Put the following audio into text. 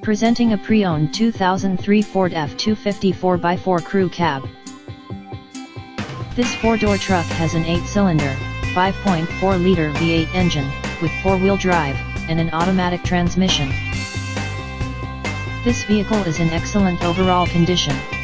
Presenting a pre-owned 2003 Ford F-250 4x4 Crew Cab. This four-door truck has an 8-cylinder, 5.4-liter V8 engine, with four-wheel drive, and an automatic transmission. This vehicle is in excellent overall condition.